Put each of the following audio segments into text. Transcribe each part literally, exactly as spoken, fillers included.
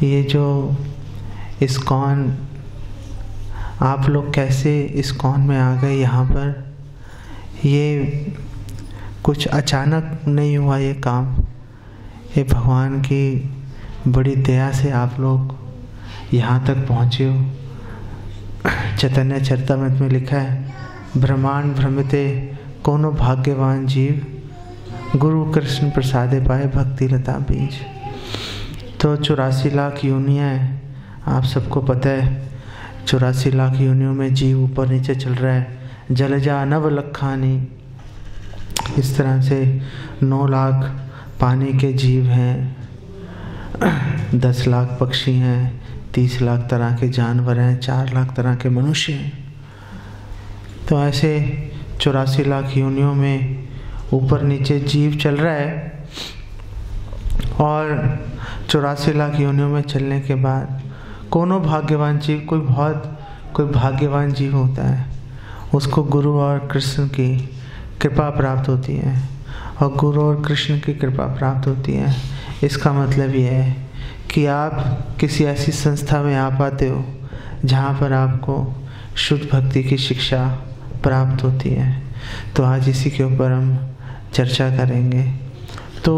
ये जो इस्कॉन, आप लोग कैसे इस्कॉन में आ गए यहाँ पर, ये कुछ अचानक नहीं हुआ ये काम। ये भगवान की बड़ी दया से आप लोग यहाँ तक पहुँचे हो। चैतन्य चरितामृत में लिखा है, ब्रह्मांड भ्रमिते कोनो भाग्यवान जीव, गुरु कृष्ण प्रसादे पाए भक्ति लता बीज। तो चौरासी लाख योनियाँ हैं, आप सबको पता है। चौरासी लाख योनियों में जीव ऊपर नीचे चल रहा है। जलजा नव लखानी, इस तरह से नौ लाख पानी के जीव हैं, दस लाख पक्षी हैं, तीस लाख तरह के जानवर हैं, चार लाख तरह के मनुष्य हैं। तो ऐसे चौरासी लाख योनियों में ऊपर नीचे जीव चल रहा है। और चौरासी लाख योनियों में चलने के बाद कोनो भाग्यवान जीव, कोई बहुत कोई भाग्यवान जीव होता है, उसको गुरु और कृष्ण की कृपा प्राप्त होती है। और गुरु और कृष्ण की कृपा प्राप्त होती है, इसका मतलब ये है कि आप किसी ऐसी संस्था में आ पाते हो जहाँ पर आपको शुद्ध भक्ति की शिक्षा प्राप्त होती है। तो आज इसी के ऊपर हम चर्चा करेंगे। तो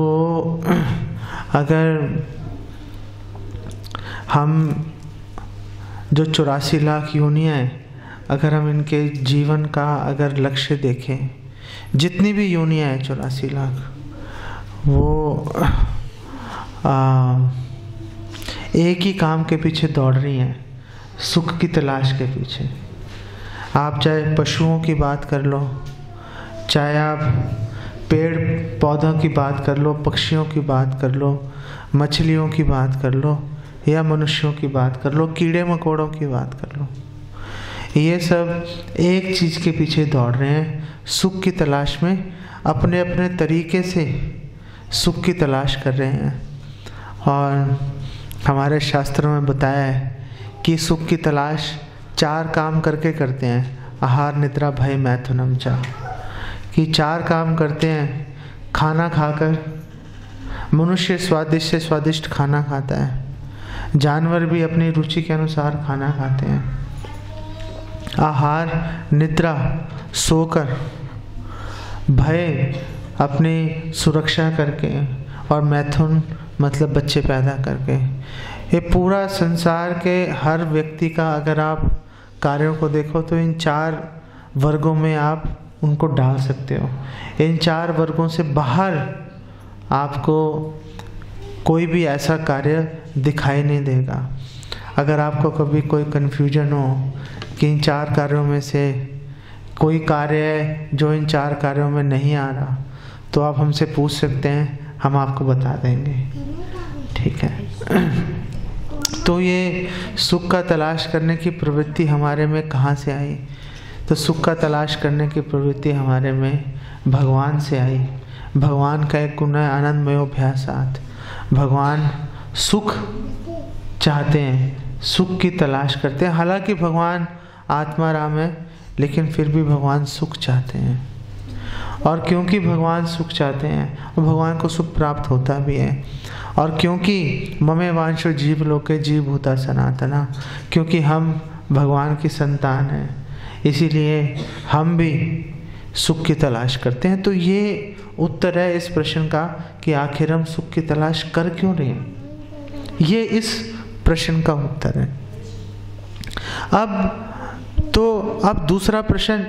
अगर हम जो चौरासी लाख योनियाँ हैं, अगर हम इनके जीवन का अगर लक्ष्य देखें, जितनी भी योनियाँ हैं चौरासी लाख, वो आ, एक ही काम के पीछे दौड़ रही हैं, सुख की तलाश के पीछे। आप चाहे पशुओं की बात कर लो, चाहे आप पेड़ पौधों की बात कर लो, पक्षियों की बात कर लो, मछलियों की बात कर लो, या मनुष्यों की बात कर लो, कीड़े मकोड़ों की बात कर लो, ये सब एक चीज़ के पीछे दौड़ रहे हैं, सुख की तलाश में, अपने अपने तरीके से सुख की तलाश कर रहे हैं। और हमारे शास्त्रों में बताया है कि सुख की तलाश चार काम करके करते हैं, आहार निद्रा भय मैथुनम चा, कि चार काम करते हैं। खाना खाकर, मनुष्य स्वादिष्ट से स्वादिष्ट खाना खाता है, जानवर भी अपनी रुचि के अनुसार खाना खाते हैं। आहार निद्रा सोकर, भय अपनी सुरक्षा करके, और मैथुन मतलब बच्चे पैदा करके। ये पूरा संसार के हर व्यक्ति का अगर आप कार्यों को देखो तो इन चार वर्गों में आप उनको डाल सकते हो। इन चार वर्गों से बाहर आपको कोई भी ऐसा कार्य दिखाई नहीं देगा। अगर आपको कभी कोई कन्फ्यूजन हो कि इन चार कार्यों में से कोई कार्य है जो इन चार कार्यों में नहीं आ रहा, तो आप हमसे पूछ सकते हैं, हम आपको बता देंगे। ठीक है। तो ये सुख का तलाश करने की प्रवृत्ति हमारे में कहाँ से आई? तो सुख का तलाश करने की प्रवृत्ति हमारे में भगवान से आई। भगवान का एक गुण है आनंदमयोभ्यासात्। भगवान सुख चाहते हैं, सुख की तलाश करते हैं। हालांकि भगवान आत्मा राम है, लेकिन फिर भी भगवान सुख चाहते हैं। और क्योंकि भगवान सुख चाहते हैं, और भगवान को सुख प्राप्त होता भी है। और क्योंकि ममे वांशो जीव लोके जीव भूता सनातना, क्योंकि हम भगवान की संतान हैं, इसीलिए हम भी सुख की तलाश करते हैं। तो ये उत्तर है इस प्रश्न का कि आखिर हम सुख की तलाश कर क्यों रहे हैं, ये इस प्रश्न का उत्तर है। अब तो अब दूसरा प्रश्न,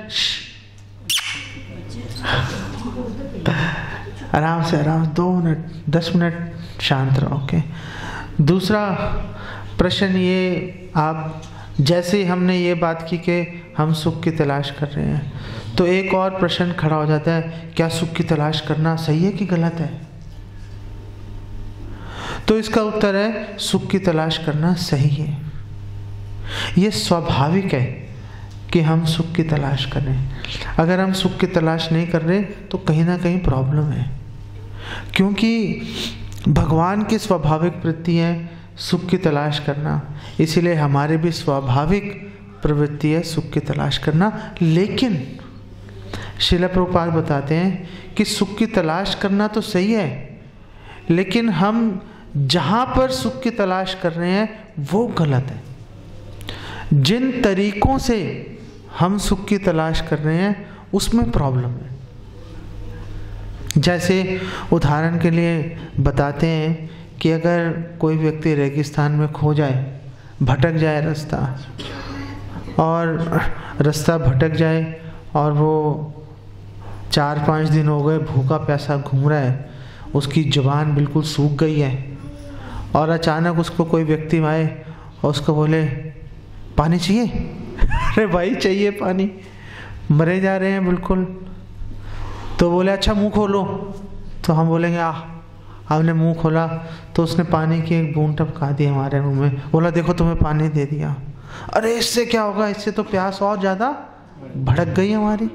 आराम से आराम, दो मिनट दस मिनट शांत रहो। ओके। दूसरा प्रश्न ये, आप जैसे हमने ये बात की कि हम सुख की तलाश कर रहे हैं, तो एक और प्रश्न खड़ा हो जाता है, क्या सुख की तलाश करना सही है कि गलत है? तो इसका उत्तर है, सुख की तलाश करना सही है। ये स्वाभाविक है कि हम सुख की तलाश करें। अगर हम सुख की तलाश नहीं कर रहे तो कहीं ना कहीं प्रॉब्लम है, क्योंकि भगवान की स्वाभाविक वृत्ति है सुख की तलाश करना, इसीलिए हमारे भी स्वाभाविक प्रवृत्ति है सुख की तलाश करना। लेकिन श्रील प्रभुपाद बताते हैं कि सुख की तलाश करना तो सही है, लेकिन हम जहां पर सुख की तलाश कर रहे हैं वो गलत है। जिन तरीकों से हम सुख की तलाश कर रहे हैं उसमें प्रॉब्लम है। जैसे उदाहरण के लिए बताते हैं कि अगर कोई व्यक्ति रेगिस्तान में खो जाए, भटक जाए रास्ता, और रास्ता भटक जाए और वो चार पाँच दिन हो गए भूखा प्यासा घूम रहा है, उसकी जुबान बिल्कुल सूख गई है, और अचानक उसको कोई व्यक्ति आए और उसको बोले पानी चाहिए। अरे भाई चाहिए पानी, मरे जा रहे हैं बिल्कुल। तो बोले अच्छा मुंह खोलो। तो हम बोलेंगे आ हमने मुंह खोला तो उसने पानी की एक बूंद टपका दी हमारे मुंह में, बोला देखो तुम्हें पानी दे दिया। अरे इससे क्या होगा, इससे तो प्यास और ज़्यादा भड़क गई हमारी।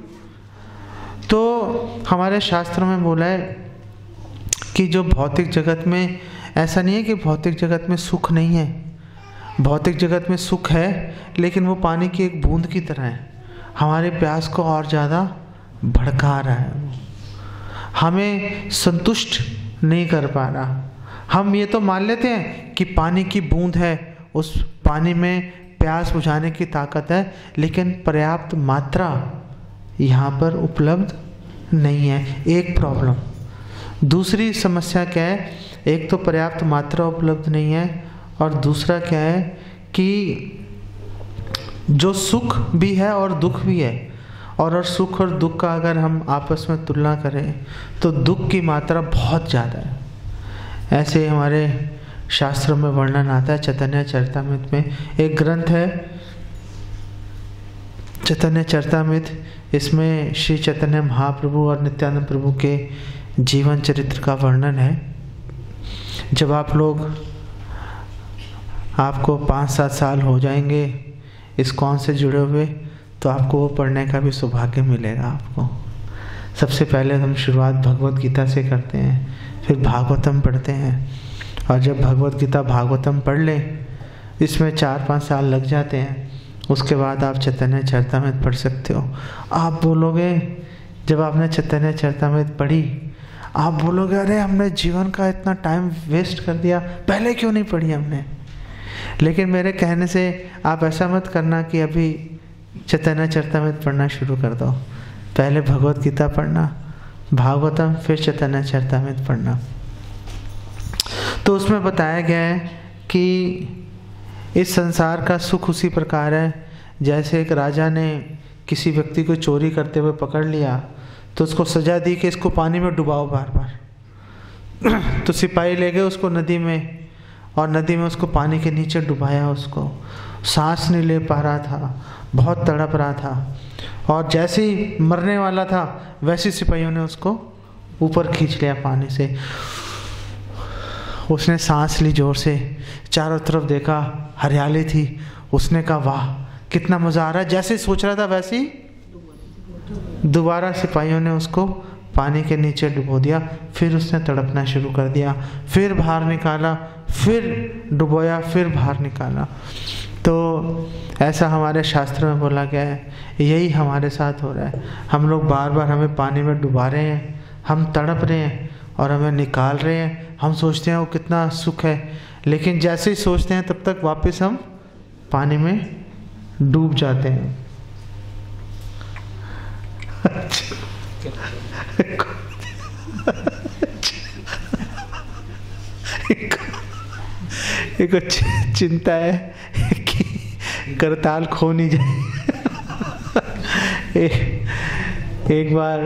तो हमारे शास्त्रों में बोला है कि जो भौतिक जगत में, ऐसा नहीं है कि भौतिक जगत में सुख नहीं है, भौतिक जगत में सुख है, लेकिन वो पानी की एक बूंद की तरह है, हमारे प्यास को और ज़्यादा भड़का रहा है, हमें संतुष्ट नहीं कर पा रहा। हम ये तो मान लेते हैं कि पानी की बूंद है, उस पानी में प्यास बुझाने की ताकत है, लेकिन पर्याप्त मात्रा यहाँ पर उपलब्ध नहीं है। एक प्रॉब्लम। दूसरी समस्या क्या है, एक तो पर्याप्त मात्रा उपलब्ध नहीं है, और दूसरा क्या है कि जो सुख भी है और दुख भी है, और और सुख और दुख का अगर हम आपस में तुलना करें तो दुख की मात्रा बहुत ज़्यादा है। ऐसे हमारे शास्त्रों में वर्णन आता है। चैतन्य चरितामृत में एक ग्रंथ है चैतन्य चरितामृत, इसमें श्री चैतन्य महाप्रभु और नित्यानंद प्रभु के जीवन चरित्र का वर्णन है। जब आप लोग, आपको पाँच सात साल हो जाएंगे इस्कॉन से जुड़े हुए, तो आपको वो पढ़ने का भी सौभाग्य मिलेगा आपको। सबसे पहले हम शुरुआत भगवत गीता से करते हैं, फिर भागवतम पढ़ते हैं, और जब भगवत गीता भागवतम पढ़ लें, इसमें चार पाँच साल लग जाते हैं, उसके बाद आप चैतन्य चरितामृत पढ़ सकते हो। आप बोलोगे, जब आपने चैतन्य चरितामृत पढ़ी, आप बोलोगे अरे हमने जीवन का इतना टाइम वेस्ट कर दिया, पहले क्यों नहीं पढ़ी हमने। लेकिन मेरे कहने से आप ऐसा मत करना कि अभी चैतन्य चरितामृत पढ़ना शुरू कर दो। पहले भगवत गीता पढ़ना, भागवतम, फिर चैतन्य चरितामृत पढ़ना। तो उसमें बताया गया है कि इस संसार का सुख उसी प्रकार है जैसे एक राजा ने किसी व्यक्ति को चोरी करते हुए पकड़ लिया, तो उसको सजा दी कि इसको पानी में डुबाओ बार बार। तो सिपाही ले गए उसको नदी में, और नदी में उसको पानी के नीचे डुबाया, उसको सांस नहीं ले पा रहा था, बहुत तड़प रहा था, और जैसे ही मरने वाला था वैसे सिपाहियों ने उसको ऊपर खींच लिया पानी से। उसने सांस ली जोर से, चारों तरफ देखा, हरियाली थी, उसने कहा वाह कितना मज़ा आ रहा है। जैसे सोच रहा था वैसे ही दोबारा सिपाहियों ने उसको पानी के नीचे डुबो दिया। फिर उसने तड़पना शुरू कर दिया, फिर बाहर निकाला, फिर डुबोया, फिर बाहर निकाला। तो ऐसा हमारे शास्त्र में बोला गया है, यही हमारे साथ हो रहा है। हम लोग बार बार हमें पानी में डुबा रहे हैं, हम तड़प रहे हैं और हमें निकाल रहे हैं। हम सोचते हैं वो कितना सुख है, लेकिन जैसे ही सोचते हैं तब तक वापस हम पानी में डूब जाते हैं। एक चिंता है कि करताल खो नहीं जाए। एक, एक बार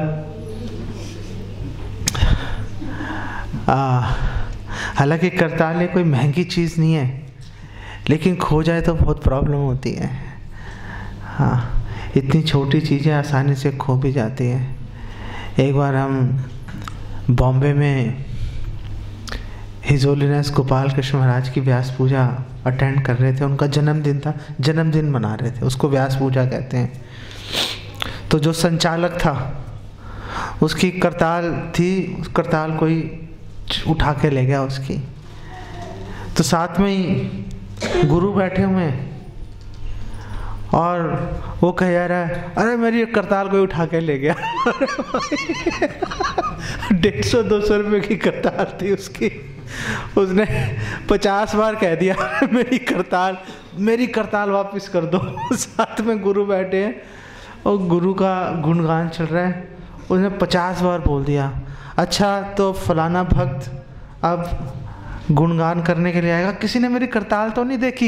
हालांकि करताल ये कोई महंगी चीज़ नहीं है, लेकिन खो जाए तो बहुत प्रॉब्लम होती है। हाँ, इतनी छोटी चीज़ें आसानी से खो भी जाती हैं। एक बार हम बॉम्बे में हिज होलीनेस गोपाल कृष्ण महाराज की व्यास पूजा अटेंड कर रहे थे। उनका जन्मदिन था, जन्मदिन मना रहे थे, उसको व्यास पूजा कहते हैं। तो जो संचालक था उसकी करताल थी, उस करताल कोई उठा के ले गया उसकी। तो साथ में ही गुरु बैठे हुए हैं और वो कह जा रहा है, अरे मेरी करताल कोई उठा के ले गया। डेढ़ सौ दो सौ रुपये की करताल थी उसकी, उसने पचास बार कह दिया मेरी करताल मेरी करताल वापस कर दो। साथ में गुरु बैठे हैं और गुरु का गुणगान चल रहा है, उसने पचास बार बोल दिया। अच्छा तो फलाना भक्त अब गुणगान करने के लिए आएगा, किसी ने मेरी करताल तो नहीं देखी।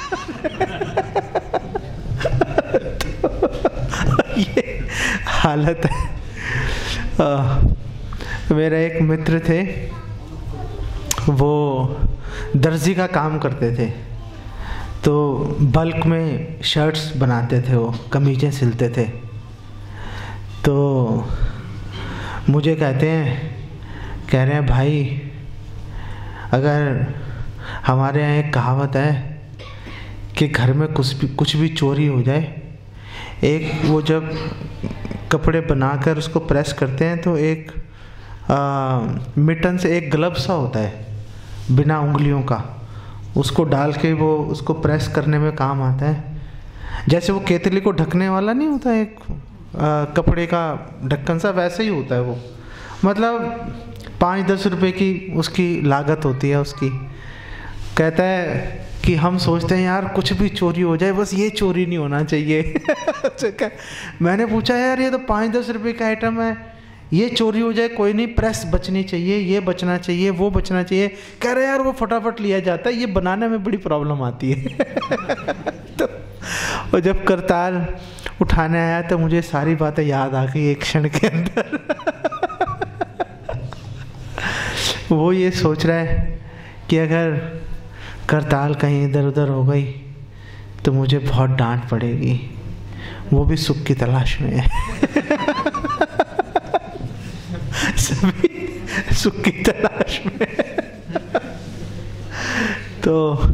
तो ये हालत है। आ, मेरा एक मित्र थे, वो दर्जी का काम करते थे, तो बल्क में शर्ट्स बनाते थे, वो कमीज़ें सिलते थे। तो मुझे कहते हैं, कह रहे हैं भाई अगर हमारे यहाँ एक कहावत है कि घर में कुछ भी कुछ भी चोरी हो जाए, एक वो जब कपड़े बनाकर उसको प्रेस करते हैं तो एक आ, मिटन से एक ग्लव सा होता है बिना उंगलियों का, उसको डाल के वो उसको प्रेस करने में काम आता है। जैसे वो केतली को ढकने वाला नहीं होता एक आ, कपड़े का ढक्कन सा, वैसे ही होता है वो। मतलब पाँच दस रुपए की उसकी लागत होती है उसकी। कहता है कि हम सोचते हैं यार कुछ भी चोरी हो जाए, बस ये चोरी नहीं होना चाहिए। मैंने पूछा यार ये तो पाँच दस रुपए का आइटम है, ये चोरी हो जाए कोई नहीं, प्रेस बचनी चाहिए, ये बचना चाहिए, वो बचना चाहिए। कह रहे यार वो फटाफट लिया जाता है, ये बनाने में बड़ी प्रॉब्लम आती है। तो और जब करताल उठाने आया तो मुझे सारी बातें याद आ गई एक क्षण के अंदर। वो ये सोच रहा है कि अगर करताल कहीं इधर उधर हो गई तो मुझे बहुत डांट पड़ेगी, वो भी सुख की तलाश में है। सभी सुख की तलाश में। तो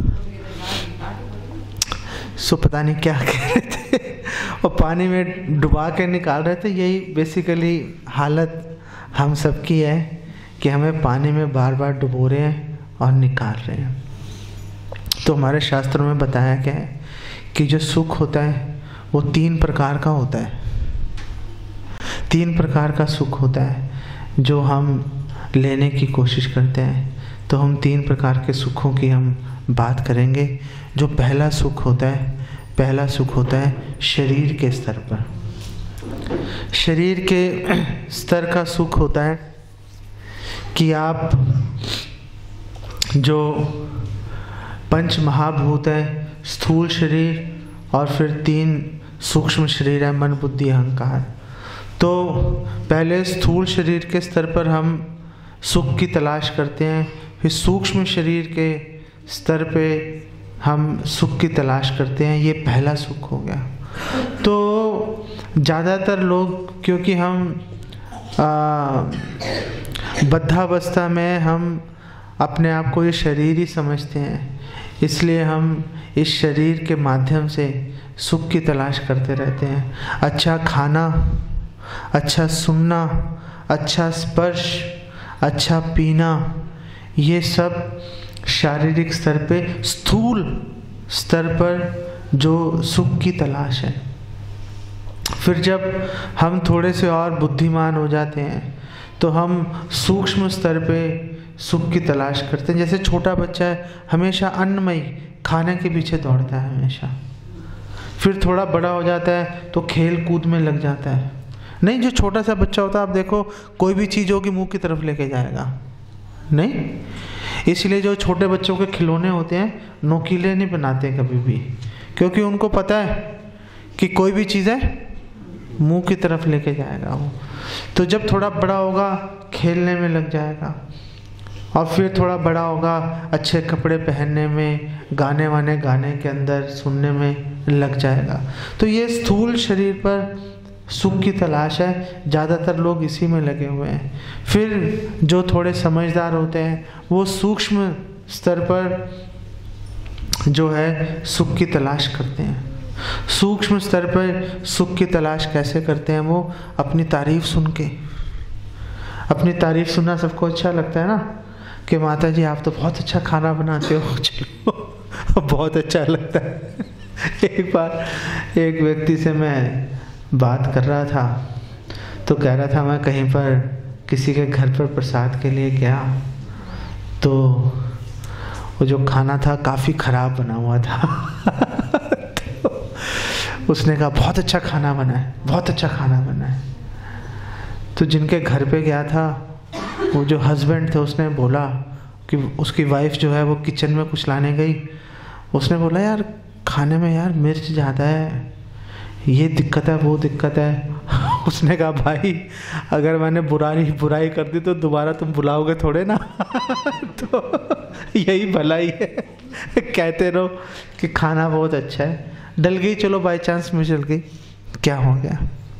सो पता नहीं क्या कह रहे थे, और पानी में डुबा के निकाल रहे थे। यही बेसिकली हालत हम सबकी है कि हमें पानी में बार बार डुबो रहे हैं और निकाल रहे हैं। तो हमारे शास्त्रों में बताया गया है कि जो सुख होता है वो तीन प्रकार का होता है। तीन प्रकार का सुख होता है जो हम लेने की कोशिश करते हैं। तो हम तीन प्रकार के सुखों की हम बात करेंगे। जो पहला सुख होता है, पहला सुख होता है शरीर के स्तर पर। शरीर के स्तर का सुख होता है कि आप जो पंच महाभूत है, स्थूल शरीर और फिर तीन सूक्ष्म शरीर है, मन बुद्धि अहंकार। तो पहले स्थूल शरीर के स्तर पर हम सुख की तलाश करते हैं, फिर सूक्ष्म शरीर के स्तर पे हम सुख की तलाश करते हैं। ये पहला सुख हो गया। तो ज़्यादातर लोग, क्योंकि हम बद्धावस्था में हम अपने आप को ये शरीर ही समझते हैं, इसलिए हम इस शरीर के माध्यम से सुख की तलाश करते रहते हैं। अच्छा खाना, अच्छा सुनना, अच्छा स्पर्श, अच्छा पीना, ये सब शारीरिक स्तर पे, स्थूल स्तर पर जो सुख की तलाश है। फिर जब हम थोड़े से और बुद्धिमान हो जाते हैं तो हम सूक्ष्म स्तर पे सुख की तलाश करते हैं। जैसे छोटा बच्चा है, हमेशा अन्नमय खाने के पीछे दौड़ता है हमेशा। फिर थोड़ा बड़ा हो जाता है तो खेल कूद में लग जाता है। नहीं, जो छोटा सा बच्चा होता है, आप देखो कोई भी चीज़ होगी मुंह की तरफ लेके जाएगा, नहीं। इसलिए जो छोटे बच्चों के खिलौने होते हैं नोकीले नहीं बनाते कभी भी, क्योंकि उनको पता है कि कोई भी चीज़ है मुंह की तरफ लेके जाएगा वो। तो जब थोड़ा बड़ा होगा खेलने में लग जाएगा, और फिर थोड़ा बड़ा होगा अच्छे कपड़े पहनने में, गाने वाने गाने के अंदर सुनने में लग जाएगा। तो ये स्थूल शरीर पर सुख की तलाश है, ज़्यादातर लोग इसी में लगे हुए हैं। फिर जो थोड़े समझदार होते हैं वो सूक्ष्म स्तर पर जो है सुख की तलाश करते हैं। सूक्ष्म स्तर पर सुख की तलाश कैसे करते हैं? वो अपनी तारीफ सुन के। अपनी तारीफ सुनना सबको अच्छा लगता है ना, कि माता जी आप तो बहुत अच्छा खाना बनाते हो, चलो बहुत अच्छा लगता है। एक बार एक व्यक्ति से मैं बात कर रहा था, तो कह रहा था मैं कहीं पर किसी के घर पर प्रसाद के लिए गया, तो वो जो खाना था काफ़ी ख़राब बना हुआ था। तो उसने कहा बहुत अच्छा खाना बना है, बहुत अच्छा खाना बना है। तो जिनके घर पे गया था, वो जो हस्बैंड थे, उसने बोला कि उसकी वाइफ जो है वो किचन में कुछ लाने गई, उसने बोला यार खाने में यार मिर्च ज़्यादा है, ये दिक्कत है वो दिक्कत है। उसने कहा भाई अगर मैंने बुराई बुराई कर दी तो दोबारा तुम बुलाओगे थोड़े ना। तो यही भलाई है, कहते रहो कि खाना बहुत अच्छा है, डल गई चलो बाय चांस में जल गई, क्या हो गया।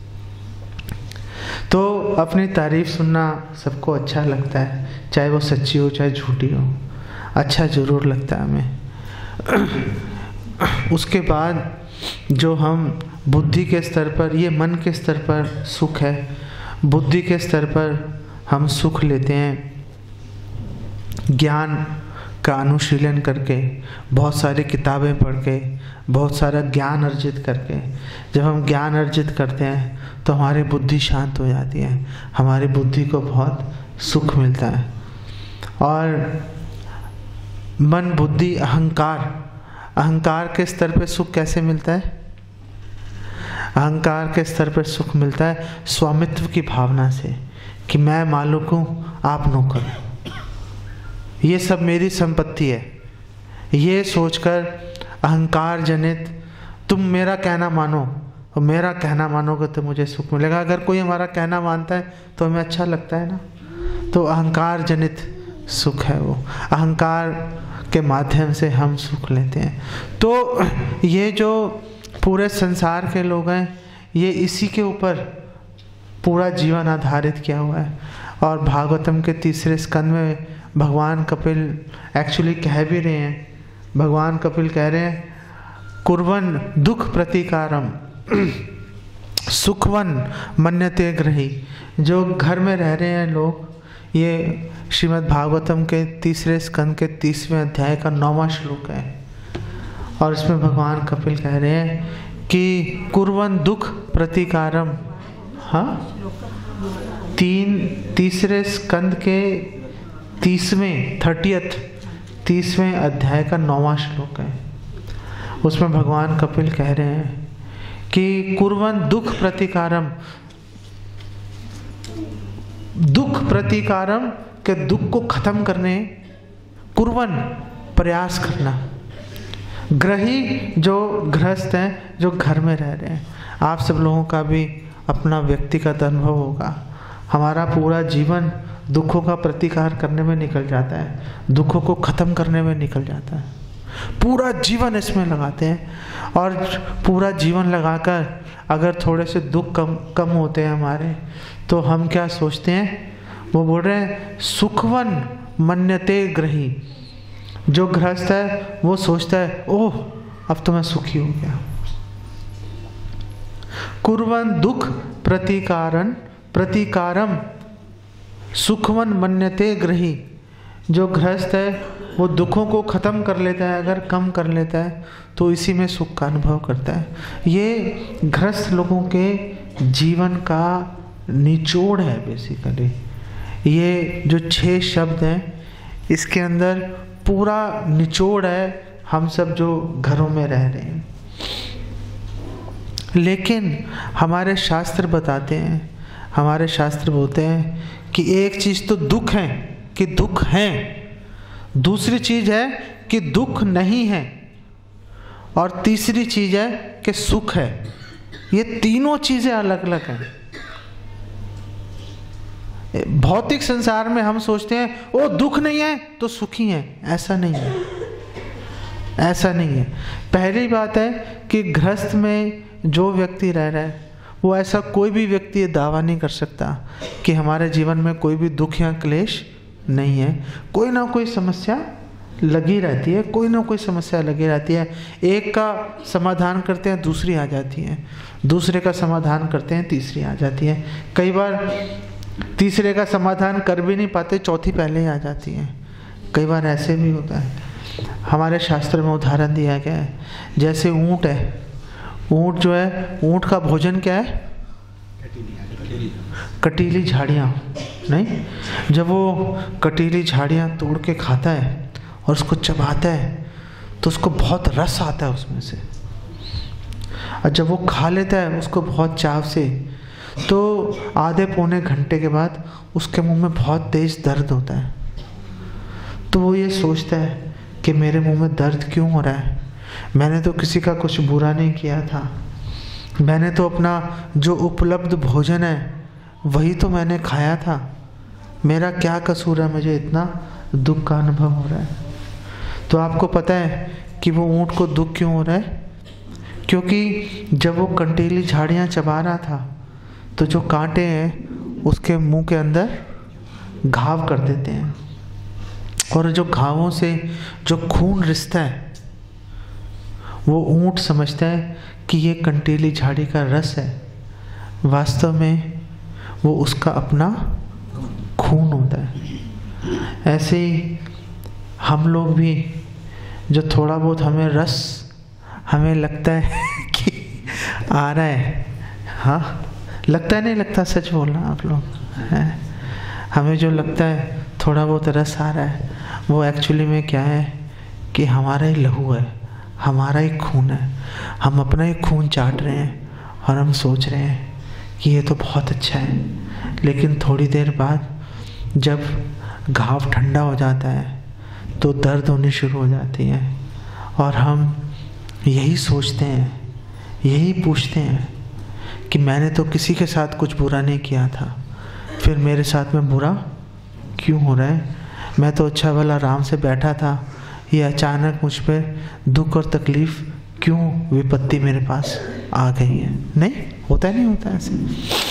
तो अपनी तारीफ सुनना सबको अच्छा लगता है, चाहे वो सच्ची हो चाहे झूठी हो, अच्छा ज़रूर लगता है हमें। उसके बाद जो हम बुद्धि के स्तर पर, ये मन के स्तर पर सुख है, बुद्धि के स्तर पर हम सुख लेते हैं ज्ञान का अनुशीलन करके, बहुत सारी किताबें पढ़ के, बहुत सारा ज्ञान अर्जित करके। जब हम ज्ञान अर्जित करते हैं तो हमारी बुद्धि शांत हो जाती है, हमारी बुद्धि को बहुत सुख मिलता है। और मन, बुद्धि, अहंकार, अहंकार के स्तर पे सुख कैसे मिलता है? अहंकार के स्तर पर सुख मिलता है स्वामित्व की भावना से, कि मैं मालिक हूँ आप नौकर, ये सब मेरी संपत्ति है। ये सोचकर अहंकार जनित तुम मेरा कहना मानो, और मेरा कहना मानोगे तो मुझे सुख मिलेगा। अगर कोई हमारा कहना मानता है तो हमें अच्छा लगता है ना। तो अहंकार जनित सुख है वो, अहंकार के माध्यम से हम सुख लेते हैं। तो ये जो पूरे संसार के लोग हैं, ये इसी के ऊपर पूरा जीवन आधारित किया हुआ है। और भागवतम के तीसरे स्कंद में भगवान कपिल एक्चुअली कह भी रहे हैं, भगवान कपिल कह रहे हैं कुर्वन् दुख प्रतिकारम सुखवन मन्यते ग्रही। जो घर में रह रहे हैं लोग, ये श्रीमद् भागवतम के तीसरे स्कंद के तीसवें अध्याय का नौवां श्लोक है। और इसमें भगवान कपिल कह रहे हैं कि कुर्वन् दुख प्रतिकारम, हाँ, तीन तीसरे स्कंद के तीसवें थर्टियथ तीसवें अध्याय का नौवां श्लोक है। उसमें भगवान कपिल कह रहे हैं कि कुर्वन् दुख प्रतिकारम, दुख प्रतिकारम के दुख को खत्म करने, कुर्वन् प्रयास करना। ग्रही जो गृहस्थ हैं, जो घर में रह रहे हैं, आप सब लोगों का भी अपना व्यक्तिगत अनुभव होगा। हमारा पूरा जीवन दुखों का प्रतिकार करने में निकल जाता है, दुखों को ख़त्म करने में निकल जाता है, पूरा जीवन इसमें लगाते हैं। और पूरा जीवन लगाकर अगर थोड़े से दुख कम कम होते हैं हमारे, तो हम क्या सोचते हैं, वो बोल रहे हैं सुखवन मन्यते ग्रही। जो गृहस्थ है वो सोचता है ओह अब तो मैं सुखी हो गया। कुर्वन् दुख प्रतिकारन प्रतिकारम सुखवन मन्यते ग्रही। जो गृहस्थ है वो दुखों को ख़त्म कर लेता है, अगर कम कर लेता है तो इसी में सुख का अनुभव करता है। ये गृहस्थ लोगों के जीवन का निचोड़ है बेसिकली। ये जो छह शब्द हैं, इसके अंदर पूरा निचोड़ है हम सब जो घरों में रह रहे हैं। लेकिन हमारे शास्त्र बताते हैं, हमारे शास्त्र बोलते हैं कि एक चीज़ तो दुख है कि दुख है, दूसरी चीज़ है कि दुख नहीं है, और तीसरी चीज़ है कि सुख है। ये तीनों चीज़ें अलग अलग हैं। भौतिक संसार में हम सोचते हैं ओ दुख नहीं है तो सुखी है, ऐसा नहीं है, ऐसा नहीं है। पहली बात है कि गृहस्थ में जो व्यक्ति रह रहा है, वो ऐसा कोई भी व्यक्ति ये दावा नहीं कर सकता कि हमारे जीवन में कोई भी दुख या क्लेश नहीं है। कोई ना कोई समस्या लगी रहती है, कोई ना कोई समस्या लगी रहती है। एक का समाधान करते हैं दूसरी आ जाती है, दूसरे का समाधान करते हैं तीसरी आ जाती है। कई बार तीसरे का समाधान कर भी नहीं पाते, चौथी पहले ही आ जाती है। कई बार ऐसे भी होता है। हमारे शास्त्र में उदाहरण दिया गया है, जैसे ऊंट है, ऊंट जो है, ऊंट का भोजन क्या है? कटीली झाड़ियाँ। नहीं, जब वो कटीली झाड़ियाँ तोड़ के खाता है और उसको चबाता है तो उसको बहुत रस आता है उसमें से, और जब वो खा लेता है उसको बहुत चाव से, तो आधे पौने घंटे के बाद उसके मुंह में बहुत तेज दर्द होता है। तो वो ये सोचता है कि मेरे मुंह में दर्द क्यों हो रहा है, मैंने तो किसी का कुछ बुरा नहीं किया था, मैंने तो अपना जो उपलब्ध भोजन है वही तो मैंने खाया था, मेरा क्या कसूर है, मुझे इतना दुख का अनुभव हो रहा है। तो आपको पता है कि वो ऊंट को दुख क्यों हो रहा है? क्योंकि जब वो कंटीली झाड़ियाँ चबा रहा था तो जो कांटे हैं उसके मुंह के अंदर घाव कर देते हैं, और जो घावों से जो खून रिसता है वो ऊंट समझता है कि ये कंटीली झाड़ी का रस है, वास्तव में वो उसका अपना खून होता है। ऐसे ही हम लोग भी जो थोड़ा बहुत हमें रस हमें लगता है कि आ रहा है, हाँ लगता है, नहीं लगता, सच बोलना आप लोग हैं, हमें जो लगता है थोड़ा बहुत रस आ रहा है, वो एक्चुअली में क्या है कि हमारा ही लहू है, हमारा ही खून है, हम अपना ही खून चाट रहे हैं और हम सोच रहे हैं कि ये तो बहुत अच्छा है। लेकिन थोड़ी देर बाद जब घाव ठंडा हो जाता है तो दर्द होनी शुरू हो जाती है, और हम यही सोचते हैं, यही पूछते हैं कि मैंने तो किसी के साथ कुछ बुरा नहीं किया था, फिर मेरे साथ में बुरा क्यों हो रहा है, मैं तो अच्छा भला आराम से बैठा था, ये अचानक मुझ पर दुख और तकलीफ़ क्यों, विपत्ति मेरे पास आ गई है। नहीं होता नहीं होता ऐसे।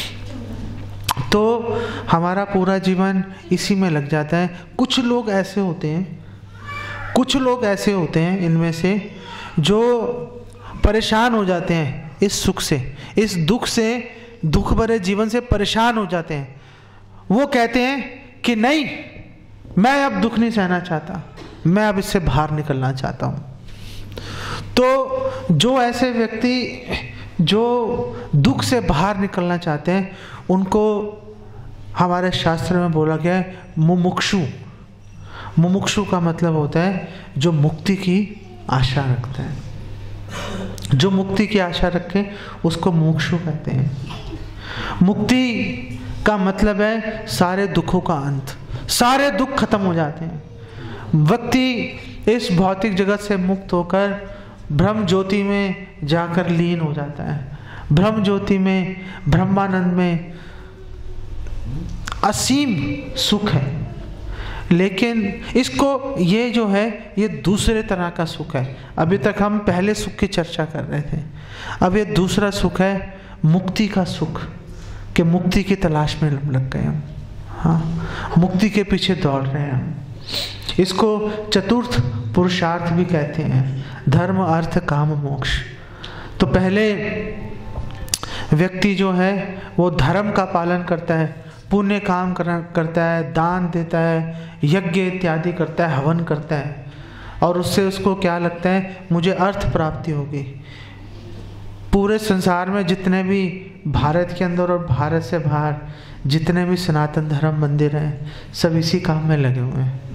तो हमारा पूरा जीवन इसी में लग जाता है। कुछ लोग ऐसे होते हैं, कुछ लोग ऐसे होते हैं इनमें से जो परेशान हो जाते हैं इस सुख से, इस दुख से, दुख भरे जीवन से परेशान हो जाते हैं। वो कहते हैं कि नहीं, मैं अब दुख नहीं सहना चाहता, मैं अब इससे बाहर निकलना चाहता हूँ। तो जो ऐसे व्यक्ति जो दुख से बाहर निकलना चाहते हैं उनको हमारे शास्त्र में बोला गया है मुमुक्षु। मुमुक्षु का मतलब होता है जो मुक्ति की आशा रखता है। जो मुक्ति की आशा रखे उसको मुमुक्षु कहते हैं। मुक्ति का मतलब है सारे दुखों का अंत, सारे दुख खत्म हो जाते हैं। व्यक्ति इस भौतिक जगत से मुक्त होकर ब्रह्म ज्योति में जाकर लीन हो जाता है। ब्रह्म ज्योति में, ब्रह्मानंद में असीम सुख है। लेकिन इसको, ये जो है ये दूसरे तरह का सुख है। अभी तक हम पहले सुख की चर्चा कर रहे थे, अब ये दूसरा सुख है मुक्ति का सुख, कि मुक्ति की तलाश में लग गए हम। हाँ, मुक्ति के पीछे दौड़ रहे हैं हम। इसको चतुर्थ पुरुषार्थ भी कहते हैं, धर्म अर्थ काम मोक्ष। तो पहले व्यक्ति जो है वो धर्म का पालन करता है, पुण्य काम करता है, दान देता है, यज्ञ इत्यादि करता है, हवन करता है, और उससे उसको क्या लगता है, मुझे अर्थ प्राप्ति होगी। पूरे संसार में जितने भी भारत के अंदर और भारत से बाहर जितने भी सनातन धर्म मंदिर हैं सब इसी काम में लगे हुए हैं।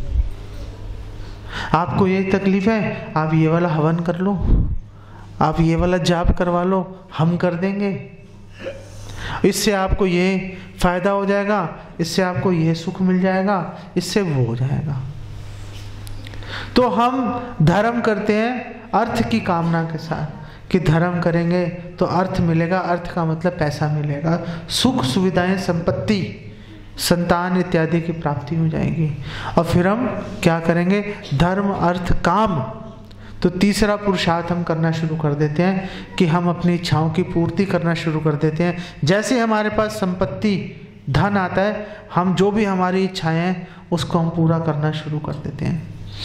आपको ये तकलीफ है, आप ये वाला हवन कर लो, आप ये वाला जाप करवा लो, हम कर देंगे, इससे आपको ये फायदा हो जाएगा, इससे आपको ये सुख मिल जाएगा, इससे वो हो जाएगा। तो हम धर्म करते हैं अर्थ की कामना के साथ, कि धर्म करेंगे तो अर्थ मिलेगा। अर्थ का मतलब पैसा मिलेगा, सुख सुविधाएं, संपत्ति, संतान इत्यादि की प्राप्ति हो जाएगी। और फिर हम क्या करेंगे, धर्म अर्थ काम। तो तीसरा पुरुषार्थ हम करना शुरू कर देते हैं कि हम अपनी इच्छाओं की पूर्ति करना शुरू कर देते हैं। जैसे हमारे पास संपत्ति, धन आता है, हम जो भी हमारी इच्छाएं हैं उसको हम पूरा करना शुरू कर देते हैं।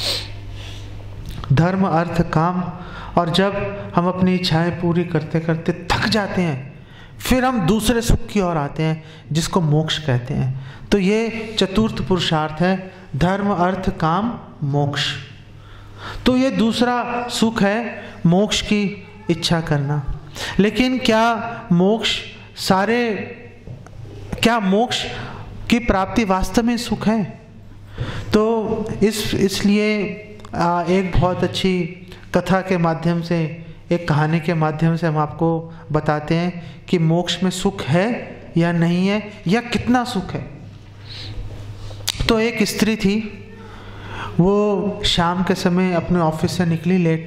धर्म अर्थ काम। और जब हम अपनी इच्छाएं पूरी करते करते थक जाते हैं फिर हम दूसरे सुख की ओर आते हैं जिसको मोक्ष कहते हैं। तो ये चतुर्थ पुरुषार्थ है, धर्म अर्थ काम मोक्ष। तो ये दूसरा सुख है, मोक्ष की इच्छा करना। लेकिन क्या मोक्ष सारे क्या मोक्ष की प्राप्ति वास्तव में सुख है? तो इस इसलिए एक बहुत अच्छी कथा के माध्यम से, एक कहानी के माध्यम से हम आपको बताते हैं कि मोक्ष में सुख है या नहीं है, या कितना सुख है। तो एक स्त्री थी, वो शाम के समय अपने ऑफिस से निकली लेट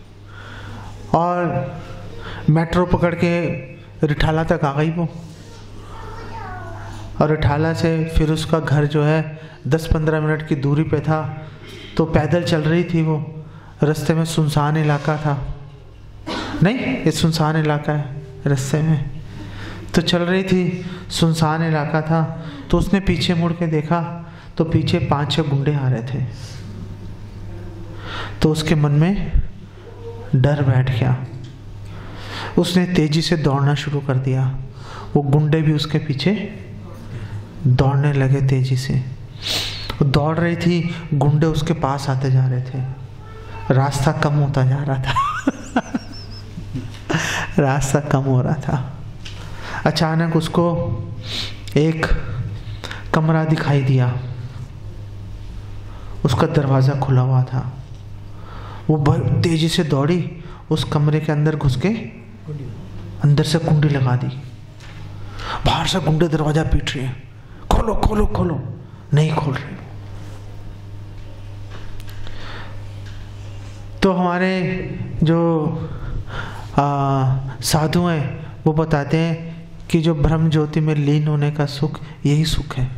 और मेट्रो पकड़ के रिठाला तक आ गई वो। और रिठाला से फिर उसका घर जो है दस पंद्रह मिनट की दूरी पे था। तो पैदल चल रही थी वो, रास्ते में सुनसान इलाका था, नहीं ये सुनसान इलाका है, रास्ते में तो चल रही थी, सुनसान इलाका था। तो उसने पीछे मुड़ के देखा तो पीछे पांच छह गुंडे आ रहे थे। तो उसके मन में डर बैठ गया, उसने तेजी से दौड़ना शुरू कर दिया। वो गुंडे भी उसके पीछे दौड़ने लगे तेजी से। वो दौड़ रही थी, गुंडे उसके पास आते जा रहे थे, रास्ता कम होता जा रहा था रास्ता कम हो रहा था। अचानक उसको एक कमरा दिखाई दिया, उसका दरवाज़ा खुला हुआ था। वो तेजी से दौड़ी, उस कमरे के अंदर घुस के अंदर से कुंडी लगा दी। बाहर से गुंडे दरवाजा पीट रहे हैं, खोलो खोलो खोलो, नहीं खोल रहे। तो हमारे जो आ, साधु हैं वो बताते हैं कि जो ब्रह्म ज्योति में लीन होने का सुख, यही सुख है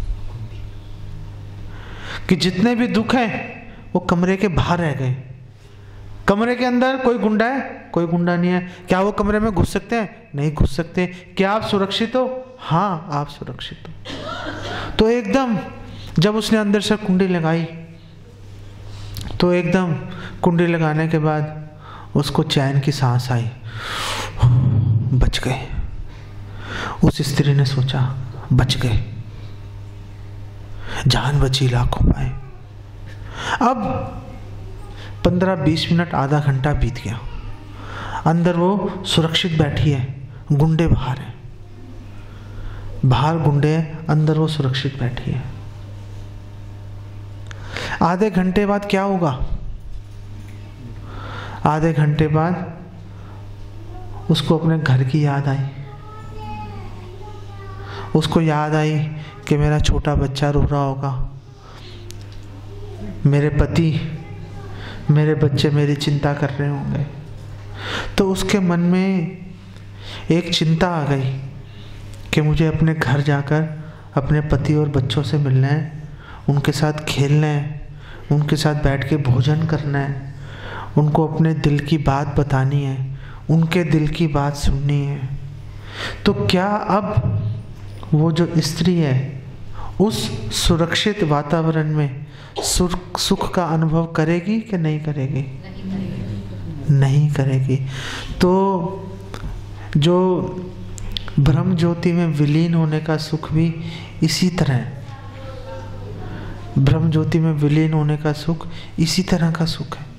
कि जितने भी दुख हैं वो कमरे के बाहर रह गए। कमरे के अंदर कोई गुंडा है, कोई गुंडा नहीं है। क्या वो कमरे में घुस सकते हैं? नहीं घुस सकते। क्या आप सुरक्षित हो? हाँ आप सुरक्षित हो। तो एकदम जब उसने अंदर से कुंडी लगाई तो एकदम कुंडी लगाने के बाद उसको चैन की सांस आई, बच गए। उस स्त्री ने सोचा बच गए, जान बची लाखों पाए। अब पंद्रह बीस मिनट आधा घंटा बीत गया, अंदर वो सुरक्षित बैठी है, गुंडे बाहर हैं, बाहर गुंडे हैं, अंदर वो सुरक्षित बैठी है। आधे घंटे बाद क्या होगा? आधे घंटे बाद उसको अपने घर की याद आई। उसको याद आई कि मेरा छोटा बच्चा रो रहा होगा, मेरे पति, मेरे बच्चे मेरी चिंता कर रहे होंगे। तो उसके मन में एक चिंता आ गई कि मुझे अपने घर जाकर अपने पति और बच्चों से मिलना है, उनके साथ खेलना है, उनके साथ बैठ के भोजन करना है, उनको अपने दिल की बात बतानी है, उनके दिल की बात सुननी है। तो क्या अब वो जो स्त्री है उस सुरक्षित वातावरण में सुख सुख का अनुभव करेगी कि नहीं करेगी? नहीं करेगी। तो जो ब्रह्म ज्योति में विलीन होने का सुख भी इसी तरह है। ब्रह्म ज्योति में विलीन होने का सुख इसी तरह का सुख है।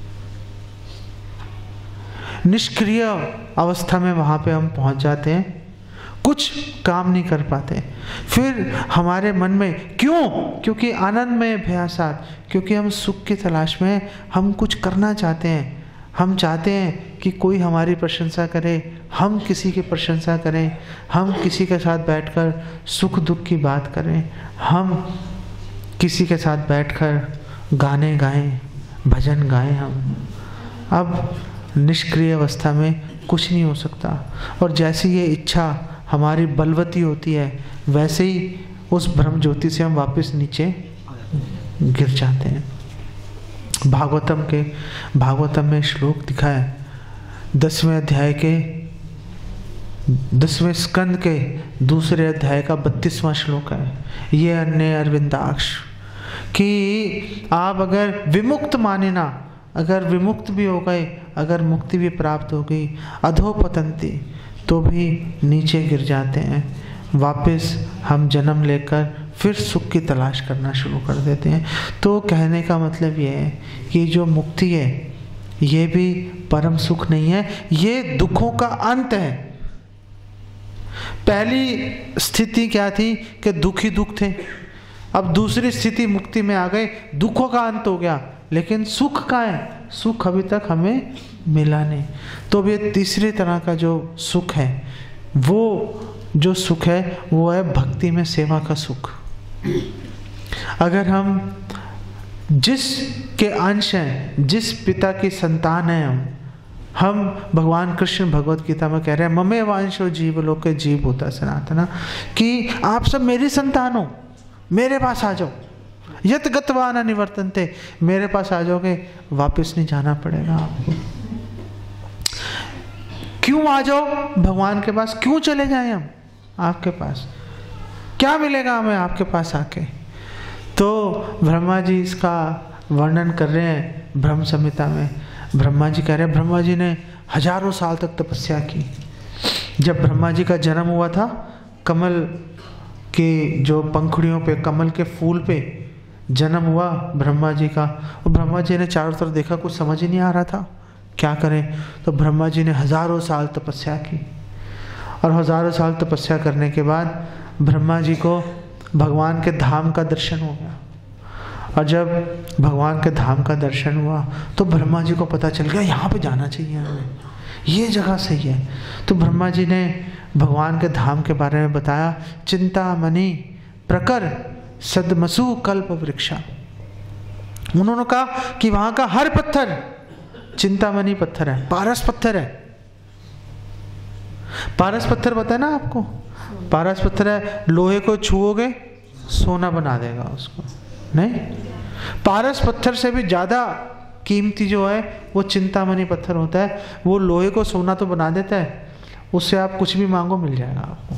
निष्क्रिय अवस्था में वहां पे हम पहुंच जाते हैं, कुछ काम नहीं कर पाते। फिर हमारे मन में क्यों? क्योंकि आनंद में अभ्यासात, क्योंकि हम सुख की तलाश में, हम कुछ करना चाहते हैं। हम चाहते हैं कि कोई हमारी प्रशंसा करे, हम किसी की प्रशंसा करें, हम किसी के साथ बैठकर सुख दुख की बात करें, हम किसी के साथ बैठकर गाने गाएं, भजन गाएं। हम अब निष्क्रिय अवस्था में कुछ नहीं हो सकता। और जैसी ये इच्छा हमारी बलवती होती है, वैसे ही उस ब्रह्म ज्योति से हम वापस नीचे गिर जाते हैं। भागवतम के भागवतम में श्लोक दिखा है, दसवें अध्याय के दसवें स्कंद के दूसरे अध्याय का बत्तीसवां श्लोक है। ये अन्य अरविंदाक्ष कि आप अगर विमुक्त माने ना, अगर विमुक्त भी हो गए, अगर मुक्ति भी प्राप्त हो गई, अधोपतंती, तो भी नीचे गिर जाते हैं। वापस हम जन्म लेकर फिर सुख की तलाश करना शुरू कर देते हैं। तो कहने का मतलब ये है कि जो मुक्ति है ये भी परम सुख नहीं है, ये दुखों का अंत है। पहली स्थिति क्या थी कि दुख ही दुख थे, अब दूसरी स्थिति मुक्ति में आ गए, दुखों का अंत हो गया, लेकिन सुख का है, सुख अभी तक हमें मिला नहीं। तो अब ये तीसरी तरह का जो सुख है, वो जो सुख है वो है भक्ति में सेवा का सुख। अगर हम जिस के अंश हैं, जिस पिता की संतान हैं, हम हम भगवान कृष्ण भगवत गीता में कह रहे हैं ममे वांशो जीव लोके जीव होता सनातना, कि आप सब मेरी संतान हो, मेरे पास आ जाओ, यत गतवा न निवर्तन्ते, मेरे पास आ जाओगे वापस नहीं जाना पड़ेगा आपको। क्यों आ जाओ भगवान के पास, क्यों चले जाएं हम आपके पास, क्या मिलेगा हमें आपके पास आके। तो ब्रह्मा जी इसका वर्णन कर रहे हैं ब्रह्म संहिता में। ब्रह्मा जी कह रहे हैं ब्रह्मा जी ने हजारों साल तक तपस्या की। जब ब्रह्मा जी का जन्म हुआ था, कमल के जो पंखुड़ियों पे, कमल के फूल पे जन्म हुआ ब्रह्मा जी का, और ब्रह्मा जी ने चारों तरफ देखा, कुछ समझ ही नहीं आ रहा था क्या करें। तो ब्रह्मा जी ने हजारों साल तपस्या की, और हजारों साल तपस्या करने के बाद ब्रह्मा जी को भगवान के धाम का दर्शन हो गया। और जब भगवान के धाम का दर्शन हुआ तो ब्रह्मा जी को पता चल गया यहाँ पे जाना चाहिए हमें, ये जगह सही है। तो ब्रह्मा जी ने भगवान के धाम के बारे में बताया, चिंतामणि प्रकर सदमसु कल्प वृक्षा। उन्होंने कहा कि वहां का हर पत्थर चिंतामणि पत्थर है, पारस पत्थर है। पारस पत्थर पता है ना आपको, पारस पत्थर है, लोहे को छुओगे सोना बना देगा उसको, नहीं। पारस पत्थर से भी ज्यादा कीमती जो है वो चिंतामणि पत्थर होता है। वो लोहे को सोना तो बना देता है, उससे आप कुछ भी मांगो मिल जाएगा आपको।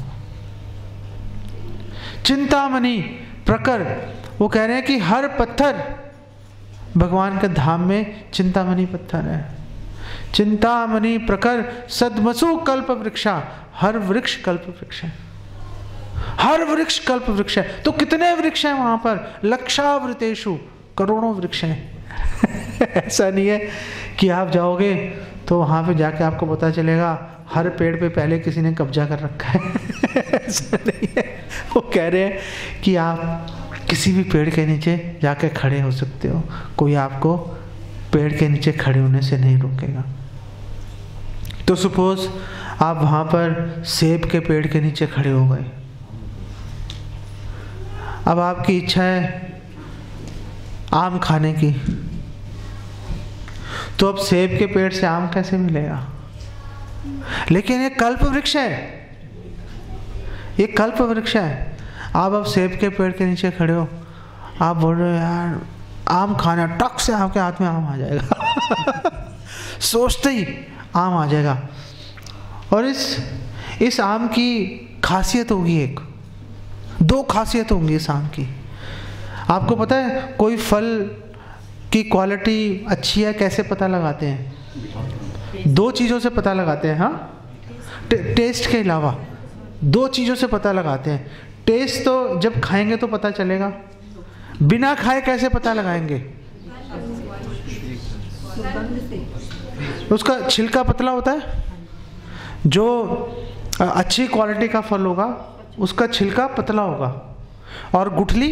चिंतामणि प्रकर, वो कह रहे हैं कि हर पत्थर भगवान के धाम में चिंतामणि पत्थर है। चिंतामणि प्रकर सदमसु कल्प वृक्षा, हर वृक्ष कल्प वृक्ष है, हर वृक्ष कल्प वृक्ष है। तो कितने वृक्ष हैं वहां पर, लक्षावृतेषु, करोड़ों वृक्ष हैं। ऐसा नहीं है कि आप जाओगे तो वहां पे जाके आपको पता चलेगा हर पेड़ पे पहले किसी ने कब्जा कर रखा है। ऐसा नहीं है। वो कह रहे हैं कि आप किसी भी पेड़ के नीचे जाके खड़े हो सकते हो, कोई आपको पेड़ के नीचे खड़े होने से नहीं रोकेगा। तो सपोज आप वहां पर सेब के पेड़ के नीचे खड़े हो गए, अब आपकी इच्छा है आम खाने की, तो अब सेब के पेड़ से आम कैसे मिलेगा। लेकिन ये कल्प वृक्ष है, ये कल्प वृक्ष है। आप अब सेब के पेड़ के नीचे खड़े हो, आप बोल रहे हो यार आम खाना, टक से आपके हाथ में आम आ जाएगा। सोचते ही आम आ जाएगा। और इस इस आम की खासियत होगी, एक दो खासियत होंगी इस आम की। आपको पता है कोई फल की क्वालिटी अच्छी है कैसे पता लगाते हैं? दो चीज़ों से पता लगाते हैं। हाँ, टे, टेस्ट के अलावा दो चीज़ों से पता लगाते हैं। टेस्ट तो जब खाएंगे तो पता चलेगा, बिना खाए कैसे पता लगाएंगे? उसका छिलका पतला होता है। जो अच्छी क्वालिटी का फल होगा उसका छिलका पतला होगा और गुठली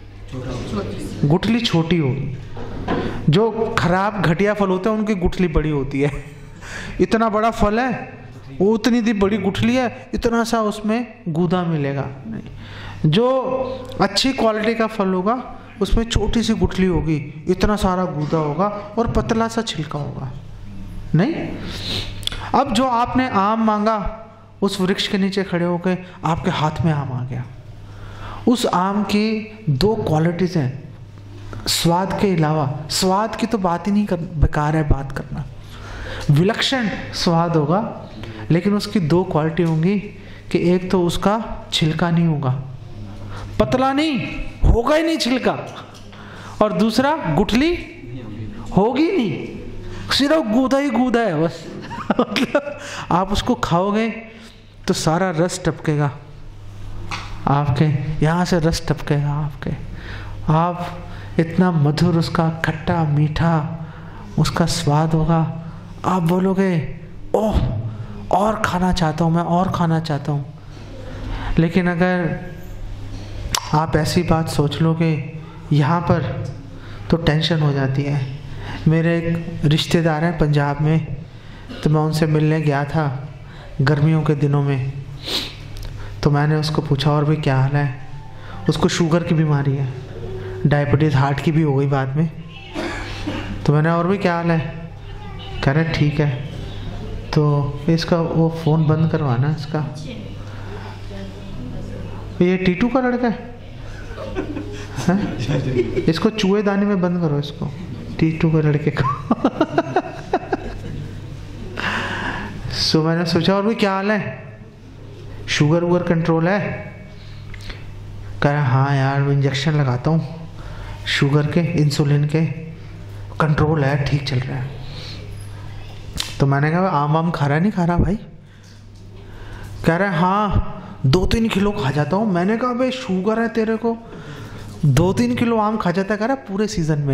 गुठली छोटी होगी। जो खराब घटिया फल होते हैं उनकी गुठली बड़ी होती है। इतना बड़ा फल है, वो उतनी दी बड़ी गुठली है, इतना सा उसमें गूदा मिलेगा नहीं। जो अच्छी क्वालिटी का फल होगा उसमें छोटी सी गुठली होगी, इतना सारा गूदा होगा और पतला सा छिलका होगा, नहीं। अब जो आपने आम मांगा, उस वृक्ष के नीचे खड़े होकर आपके हाथ में आम आ गया। उस आम की दो क्वालिटीज हैं, स्वाद के अलावा। स्वाद की तो बात ही नहीं कर, बेकार है बात करना। विलक्षण स्वाद होगा, लेकिन उसकी दो क्वालिटी होंगी कि एक तो उसका छिलका नहीं होगा, पतला नहीं होगा ही नहीं छिलका, और दूसरा गुठली होगी नहीं, सिर्फ गूदा ही गूदा है बस। मतलब आप उसको खाओगे तो सारा रस टपकेगा, आपके यहाँ से रस टपकेगा आपके, आप इतना मधुर, उसका खट्टा मीठा उसका स्वाद होगा, आप बोलोगे ओह और खाना चाहता हूँ मैं, और खाना चाहता हूँ। लेकिन अगर आप ऐसी बात सोच लोगे यहाँ पर तो टेंशन हो जाती है। मेरे एक रिश्तेदार हैं पंजाब में, तो मैं उनसे मिलने गया था गर्मियों के दिनों में। तो मैंने उसको पूछा और भी क्या हाल है। उसको शुगर की बीमारी है, डायबिटीज़ हार्ट की भी हो गई बाद में। तो मैंने और भी क्या हाल है, कह रहे ठीक है। तो इसका वो फ़ोन बंद करवाना इसका। ये टीटू का लड़का है, है? इसको चूहेदानी में बंद करो इसको, टीटू के लड़के को। सो मैंने सोचा और भी क्या हाल है, शुगर वुगर कंट्रोल है? कह रहा हाँ यार वो इंजेक्शन लगाता हूँ शुगर के, इंसुलिन के, कंट्रोल है, ठीक चल रहा है। तो मैंने कहा आम आम खा रहा नहीं खा रहा भाई? कह रहा है हाँ दो तीन किलो खा जाता हूँ। मैंने कहा भाई शुगर है तेरे को, दो तीन किलो आम खा जाता है? कह रहा पूरे सीजन में।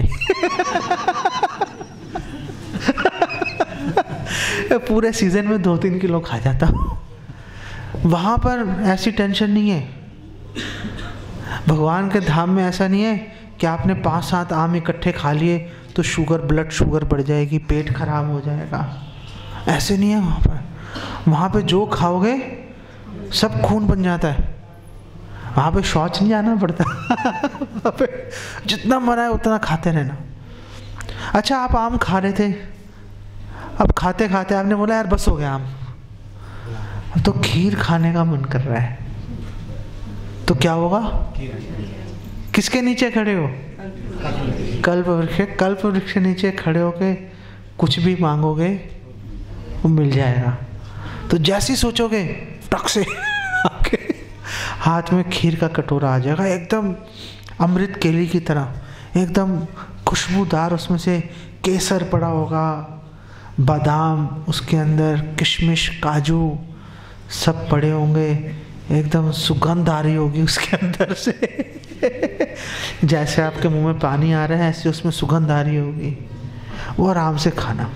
पूरे सीजन में दो तीन किलो खा जाता हूँ। वहाँ पर ऐसी टेंशन नहीं है। भगवान के धाम में ऐसा नहीं है कि आपने पाँच सात आम इकट्ठे खा लिए तो शुगर, ब्लड शुगर बढ़ जाएगी, पेट खराब हो जाएगा। ऐसे नहीं है वहाँ पर। वहाँ पे जो खाओगे सब खून बन जाता है। वहाँ पे शौच नहीं जाना पड़ता। वहाँ पे जितना मरा है उतना खाते रहना। अच्छा आप आम खा रहे थे, अब खाते खाते आपने बोला यार बस हो गया आम, अब तो खीर खाने का मन कर रहा है। तो क्या होगा? किसके नीचे खड़े हो? कल्प वृक्ष। कल्प वृक्ष नीचे खड़े होके कुछ भी मांगोगे वो मिल जाएगा। तो जैसे सोचोगे टक से आपके हाथ में खीर का कटोरा आ जाएगा, एकदम अमृत केली की तरह, एकदम खुशबूदार। उसमें से केसर पड़ा होगा, बादाम, उसके अंदर किशमिश, काजू सब पड़े होंगे, एकदम सुगंध आ रही होगी उसके अंदर से। जैसे आपके मुंह में पानी आ रहा है ऐसे उसमें सुगंध आ रही होगी। वो आराम से खाना।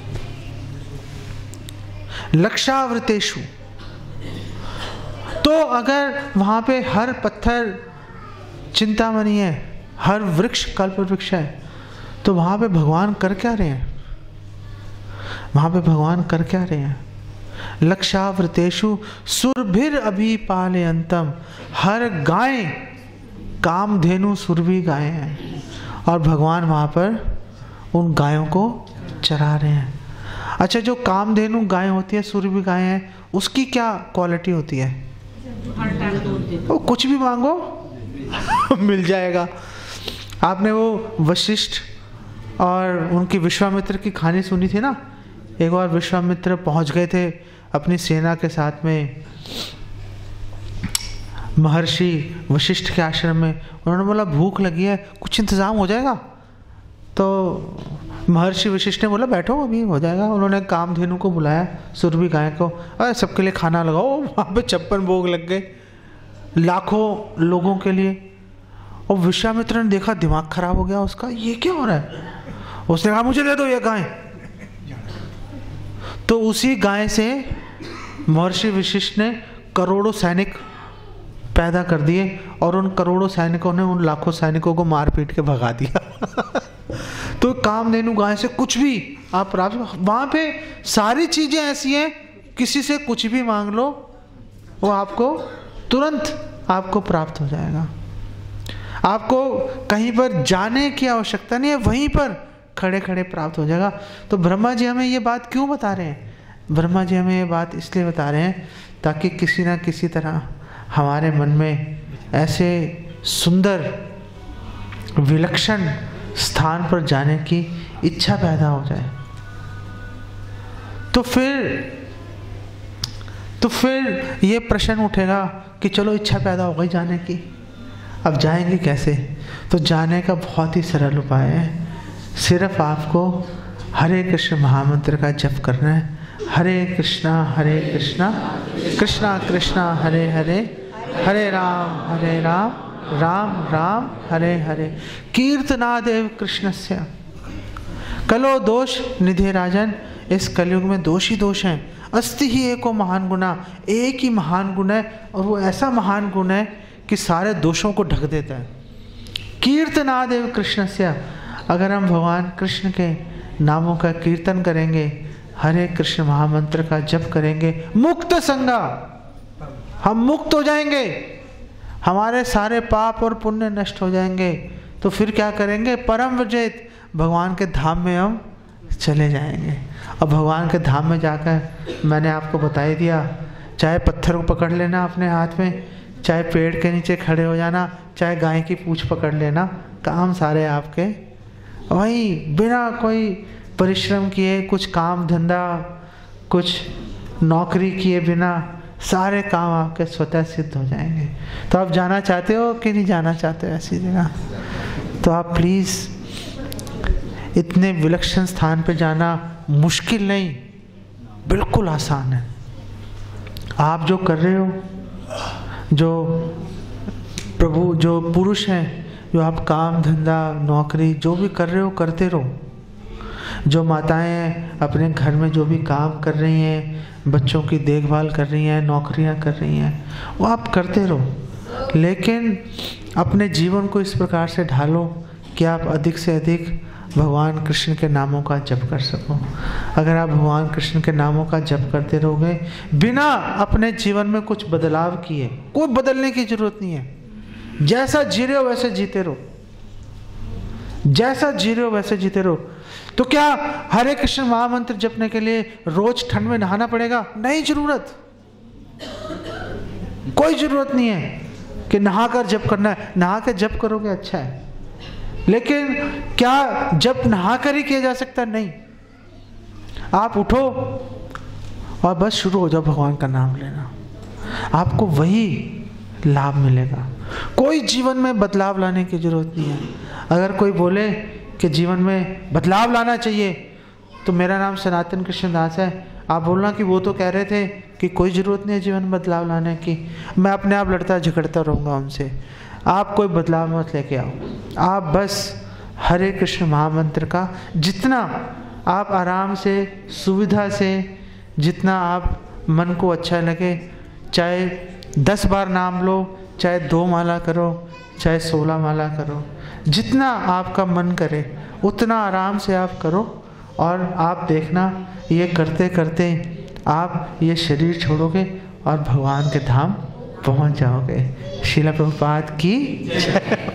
लक्षावृतेषु। तो अगर वहां पे हर पत्थर चिंतामणि है, हर वृक्ष कल्प वृक्ष है, तो वहां पे भगवान कर क्या रहे हैं? वहां पे भगवान कर क्या रहे हैं? लक्षावृतेषु सुरभिर अभिपालयन्तम। हर गाय कामधेनु सुरभि गाय हैं और भगवान वहां पर उन गायों को चरा रहे हैं। अच्छा जो कामधेनु गाय होती है, सुरभि गाय है, उसकी क्या क्वालिटी होती है? वो कुछ भी मांगो मिल जाएगा। आपने वो वशिष्ठ और उनकी विश्वामित्र की कहानी सुनी थी ना? एक बार विश्वामित्र पहुंच गए थे अपनी सेना के साथ में महर्षि वशिष्ठ के आश्रम में। उन्होंने बोला भूख लगी है, कुछ इंतज़ाम हो जाएगा? तो महर्षि वशिष्ठ ने बोला बैठो अभी हो जाएगा। उन्होंने कामधेनु को बुलाया, सुरभि गाय को, अरे सबके लिए खाना लगाओ। वहाँ पे छप्पन भोग लग गए लाखों लोगों के लिए। और विश्वामित्र ने देखा, दिमाग खराब हो गया उसका, ये क्या हो रहा है? उसने कहा मुझे दे दो ये गाय। तो उसी गाय से महर्षि वशिष्ठ ने करोड़ों सैनिक पैदा कर दिए और उन करोड़ों सैनिकों ने उन लाखों सैनिकों को मार पीट के भगा दिया। तो कामधेनु गाय से कुछ भी आप प्राप्त, वहां पे सारी चीजें ऐसी हैं, किसी से कुछ भी मांग लो वो आपको तुरंत आपको प्राप्त हो जाएगा। आपको कहीं पर जाने की आवश्यकता नहीं है, वहीं पर खड़े खड़े प्राप्त हो जाएगा। तो ब्रह्मा जी हमें ये बात क्यों बता रहे हैं? ब्रह्मा जी हमें ये बात इसलिए बता रहे हैं ताकि किसी ना किसी तरह हमारे मन में ऐसे सुंदर विलक्षण स्थान पर जाने की इच्छा पैदा हो जाए। तो फिर तो फिर ये प्रश्न उठेगा कि चलो इच्छा पैदा हो गई जाने की, अब जाएंगे कैसे? तो जाने का बहुत ही सरल उपाय है। सिर्फ आपको हरे कृष्ण महामंत्र का जप करना है। हरे कृष्णा हरे कृष्णा कृष्णा कृष्णा हरे हरे हरे राम हरे राम राम राम हरे हरे। कीर्तनादेव कृष्णस्य। कलो दोष निधे राजन, इस कलयुग में दोष ही दोष हैं। अस्ति ही एको महान गुना, एक ही महान गुण है और वो ऐसा महान गुण है कि सारे दोषों को ढक देता है। कीर्तनादेव कृष्णस्य, अगर हम भगवान कृष्ण के नामों का कीर्तन करेंगे, हरे कृष्ण महामंत्र का जप करेंगे, मुक्त संगा, हम मुक्त हो जाएंगे, हमारे सारे पाप और पुण्य नष्ट हो जाएंगे। तो फिर क्या करेंगे? परम विजेत भगवान के धाम में हम चले जाएंगे। और भगवान के धाम में जाकर मैंने आपको बता ही दिया, चाहे पत्थर को पकड़ लेना अपने हाथ में, चाहे पेड़ के नीचे खड़े हो जाना, चाहे गाय की पूंछ पकड़ लेना, काम सारे आपके वही बिना कोई परिश्रम किए, कुछ काम धंधा, कुछ नौकरी किए बिना सारे काम आपके स्वतः सिद्ध हो जाएंगे। तो आप जाना चाहते हो कि नहीं जाना चाहते हो ऐसी जगह? तो आप प्लीज़, इतने विलक्षण स्थान पे जाना मुश्किल नहीं, बिल्कुल आसान है। आप जो कर रहे हो, जो प्रभु, जो पुरुष हैं, जो आप काम धंधा नौकरी जो भी कर रहे हो करते रहो। जो माताएं अपने घर में जो भी काम कर रही हैं, बच्चों की देखभाल कर रही हैं, नौकरियां कर रही हैं, वो आप करते रहो। लेकिन अपने जीवन को इस प्रकार से ढालो कि आप अधिक से अधिक भगवान कृष्ण के नामों का जप कर सको। अगर आप भगवान कृष्ण के नामों का जप करते रहोगे बिना अपने जीवन में कुछ बदलाव किए, कोई बदलने की जरूरत नहीं है, जैसा जी रहे हो वैसे जीते रहो, जैसा जी रहे हो वैसे जीते रहो। तो क्या हरे कृष्ण महामंत्र जपने के लिए रोज ठंड में नहाना पड़ेगा? नहीं जरूरत, कोई जरूरत नहीं है कि नहाकर जप करना है। नहा के जप करोगे अच्छा है, लेकिन क्या जप नहाकर ही किया जा सकता? नहीं, आप उठो और बस शुरू हो जाओ भगवान का नाम लेना, आपको वही लाभ मिलेगा। कोई जीवन में बदलाव लाने की जरूरत नहीं है। अगर कोई बोले कि जीवन में बदलाव लाना चाहिए तो मेरा नाम सनातन कृष्ण दास है, आप बोलना कि वो तो कह रहे थे कि कोई ज़रूरत नहीं है जीवन में बदलाव लाने की, मैं अपने आप लड़ता झगड़ता रहूँगा उनसे। आप कोई बदलाव मत लेके आओ, आप बस हरे कृष्ण महामंत्र का जितना आप आराम से सुविधा से, जितना आप मन को अच्छा लगे, चाहे दस बार नाम लो, चाहे दो माला करो, चाहे सोलह माला करो, जितना आपका मन करे उतना आराम से आप करो। और आप देखना ये करते करते आप ये शरीर छोड़ोगे और भगवान के धाम पहुंच जाओगे। श्रील प्रभुपाद की जय।